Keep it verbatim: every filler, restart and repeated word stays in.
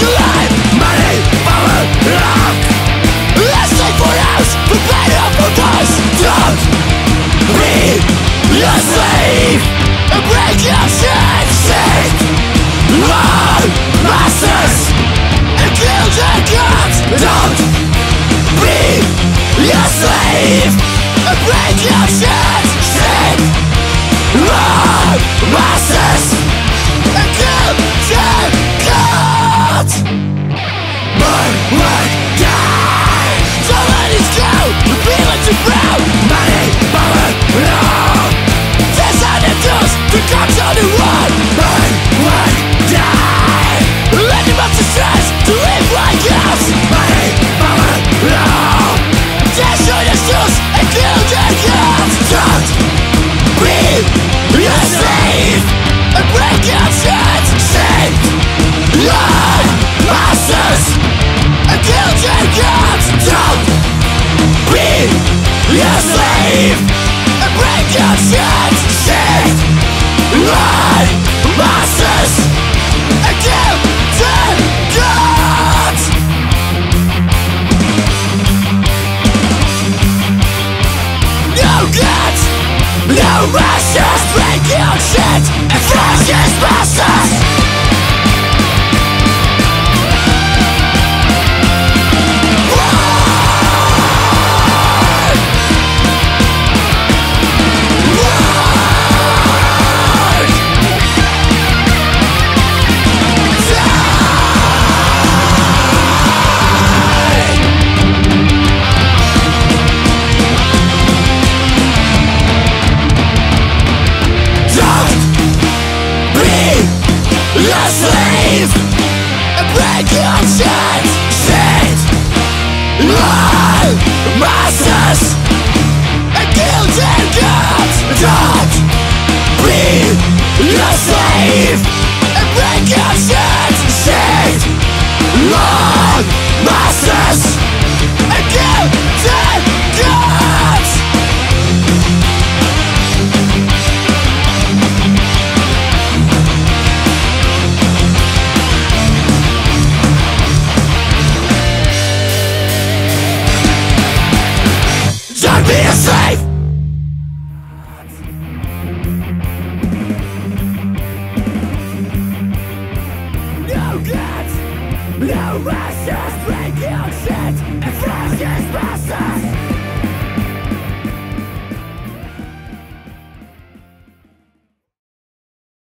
alive. Money, power, luck. Let's take for house, for better or for worse. Don't be a slave and break your shit. Sit on masters and kill their gods. Don't be a slave and break your shit. Sit on masters and kill their gods. Burn, work, die. Don't let it go. Reveal it to brown. Money, power, love. There's antidotes to control the world. Burn, work, die. Let them up to stress to live like us. Money, power, love. Destroy the souls and kill their gods. Don't be a slave and break your chance. Save Lord masters and kill their gods. Don't be a slave and break your chance. Save Lord masters and kill their gods. No gods, no masters. Break your shit and fascist masters. A slave and break your chains. Sit on masters and kill their gods. Don't be a slave and break your chains. Sit on masters and kill their gods. Don't be a slave! No gods, no masters. Break your shit and fascist masters.